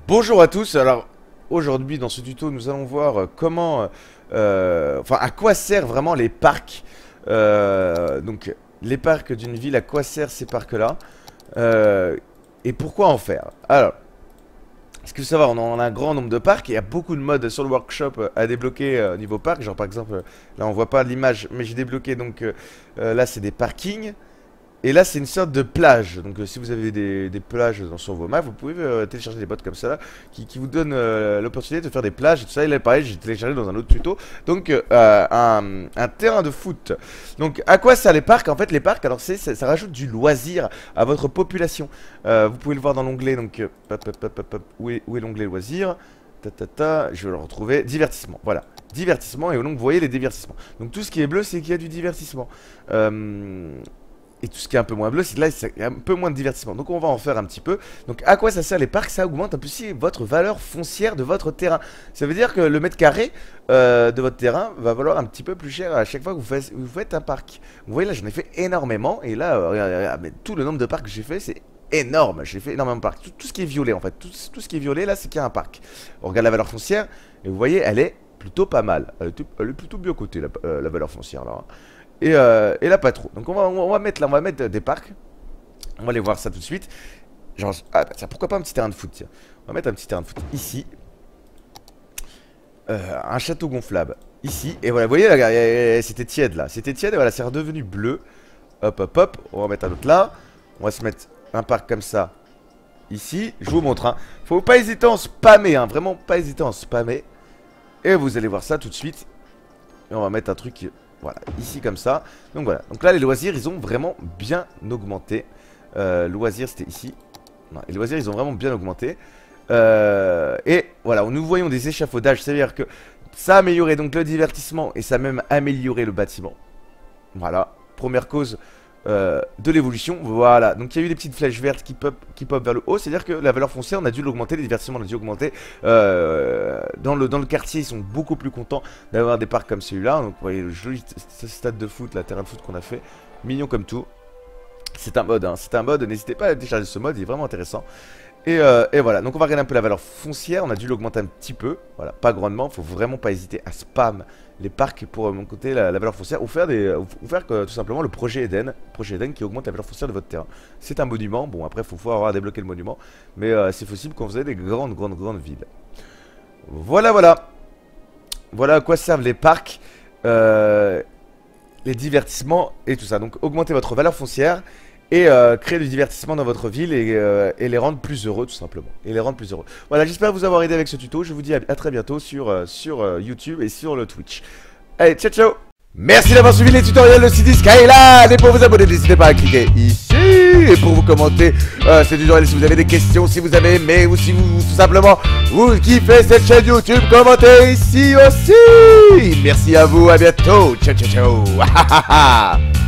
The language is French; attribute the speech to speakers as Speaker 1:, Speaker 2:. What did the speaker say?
Speaker 1: Bonjour à tous, alors aujourd'hui dans ce tuto nous allons voir comment, enfin à quoi servent vraiment les parcs, donc les parcs d'une ville, à quoi servent ces parcs là, et pourquoi en faire. Alors, ce qu'il faut savoir, on a un grand nombre de parcs et il y a beaucoup de modes sur le workshop à débloquer niveau parc, genre par exemple, là on voit pas l'image mais j'ai débloqué donc là c'est des parkings. Et là c'est une sorte de plage, donc si vous avez des plages sur vos maps, vous pouvez télécharger des bots comme ça là, qui vous donnent l'opportunité de faire des plages et tout ça. Et là pareil, j'ai téléchargé dans un autre tuto, donc un terrain de foot. Donc à quoi servent les parcs? En fait les parcs, alors ça rajoute du loisir à votre population. Vous pouvez le voir dans l'onglet, donc où est l'onglet loisirs? Je vais le retrouver, divertissement, voilà. Divertissement, et donc vous voyez les divertissements. Donc tout ce qui est bleu c'est qu'il y a du divertissement. Et tout ce qui est un peu moins bleu, c'est que là, il y a un peu moins de divertissement. Donc on va en faire un petit peu. Donc à quoi ça sert les parcs? Ça augmente un peu aussi votre valeur foncière de votre terrain. Ça veut dire que le mètre carré de votre terrain va valoir un petit peu plus cher à chaque fois que vous faites un parc. Vous voyez là, j'en ai fait énormément. Et là, regardez, tout le nombre de parcs que j'ai fait, c'est énorme. J'ai fait énormément de parcs. Tout ce qui est violet en fait. Tout ce qui est violet là, c'est qu'il y a un parc. On regarde la valeur foncière et vous voyez, elle est plutôt pas mal. Elle est plutôt bien cotée la valeur foncière là. Et là pas trop. Donc on va mettre des parcs. On va aller voir ça tout de suite. Genre, tiens, pourquoi pas un petit terrain de foot, tiens. On va mettre un petit terrain de foot ici. Un château gonflable ici. Et voilà, vous voyez là, c'était tiède là. C'était tiède et voilà, c'est redevenu bleu. Hop hop hop. On va mettre un autre là. On va se mettre un parc comme ça ici. Je vous montre, hein. Faut pas hésiter à en spammer, hein. Vraiment pas hésiter à en spammer. Et vous allez voir ça tout de suite. Et on va mettre un truc... Voilà, ici comme ça. Donc voilà, donc là les loisirs ils ont vraiment bien augmenté. Loisirs c'était ici. Non, les loisirs ils ont vraiment bien augmenté. Et voilà, nous voyons des échafaudages. C'est-à-dire que ça a amélioré donc le divertissement et ça a même amélioré le bâtiment. Voilà, première cause de l'évolution. Voilà, donc il y a eu des petites flèches vertes qui pop vers le haut. C'est-à-dire que la valeur foncière on a dû l'augmenter, les divertissements on a dû augmenter. Dans le quartier ils sont beaucoup plus contents d'avoir des parcs comme celui-là. Donc vous voyez le joli stade de foot, la terrain de foot qu'on a fait, mignon comme tout. C'est un mode, hein, c'est un mode, n'hésitez pas à télécharger ce mode, il est vraiment intéressant. Et voilà, donc on va regarder un peu la valeur foncière, on a dû l'augmenter un petit peu, voilà, pas grandement, faut vraiment pas hésiter à spam les parcs pour monter la valeur foncière ou faire tout simplement le projet Eden qui augmente la valeur foncière de votre terrain. C'est un monument, bon après faut avoir débloqué le monument, mais c'est possible quand vous avez des grandes villes. Voilà à quoi servent les parcs, les divertissements et tout ça. Donc augmenter votre valeur foncière et créer du divertissement dans votre ville et les rendre plus heureux tout simplement. Et les rendre plus heureux. Voilà, j'espère vous avoir aidé avec ce tuto. Je vous dis à très bientôt sur YouTube et sur le Twitch. Allez, ciao ciao. Merci d'avoir suivi les tutoriels de City Skyline. Et pour vous abonner, n'hésitez pas à cliquer ici. Et pour vous commenter ces tutoriels, si vous avez des questions, si vous avez aimé ou si vous tout simplement vous kiffez cette chaîne YouTube, commentez ici aussi. Merci à vous, à bientôt. Ciao ciao ciao.